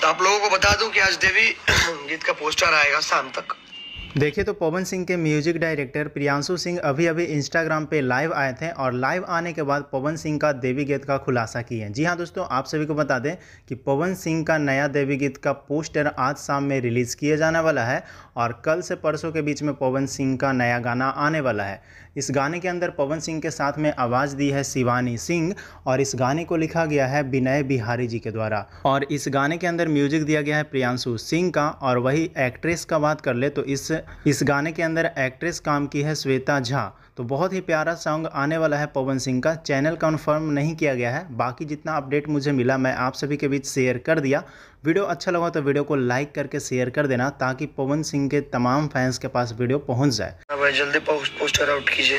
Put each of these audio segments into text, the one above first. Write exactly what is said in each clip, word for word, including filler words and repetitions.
तो आप लोगों को बता दूं कि आज देवी गीत का पोस्टर आएगा शाम तक। देखिए तो पवन सिंह के म्यूजिक डायरेक्टर प्रियांशु सिंह अभी अभी इंस्टाग्राम पे लाइव आए थे और लाइव आने के बाद पवन सिंह का देवी गीत का खुलासा किए हैं। जी हाँ दोस्तों, आप सभी को बता दें कि पवन सिंह का नया देवी गीत का पोस्टर आज शाम में रिलीज़ किया जाने वाला है और कल से परसों के बीच में पवन सिंह का नया गाना आने वाला है। इस गाने के अंदर पवन सिंह के साथ में आवाज़ दी है शिवानी सिंह और इस गाने को लिखा गया है विनय बिहारी जी के द्वारा और इस गाने के अंदर म्यूजिक दिया गया है प्रियांशु सिंह का। और वही एक्ट्रेस का बात कर ले तो इस इस गाने के अंदर एक्ट्रेस काम की है श्वेता झा। तो बहुत ही प्यारा सॉन्ग आने वाला है पवन सिंह का। चैनल कंफर्म नहीं किया गया है, बाकी जितना अपडेट मुझे मिला मैं आप सभी के बीच शेयर कर दिया। वीडियो अच्छा लगा तो वीडियो को लाइक करके शेयर कर देना ताकि पवन सिंह के तमाम फैंस के पास वीडियो पहुंच जाए। भाई जल्दी पोस्टर आउट कीजिए।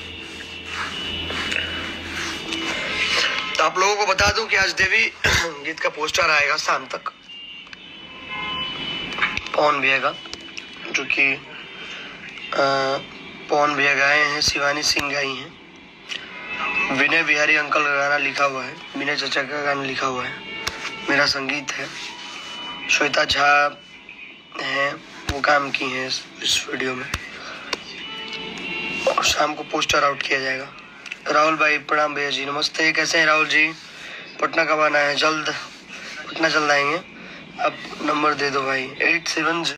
तो आप लोगों को बता दूं कि आज देवी गीत का पोस्टर आएगा शाम तक। पवन भैया का, जो कि पवन भैया गाए हैं, शिवानी सिंह गाई हैं, विनय बिहारी अंकल का गाना लिखा हुआ है, विनय चाचा का गाना लिखा हुआ है, मेरा संगीत है, श्वेता झा है वो काम की हैं इस वीडियो में और शाम को पोस्टर आउट किया जाएगा। राहुल भाई प्रणाम भैया जी, नमस्ते, कैसे हैं राहुल जी? पटना कब आना है? जल्द, पटना जल्द आएंगे। अब नंबर दे दो भाई, एट सेवन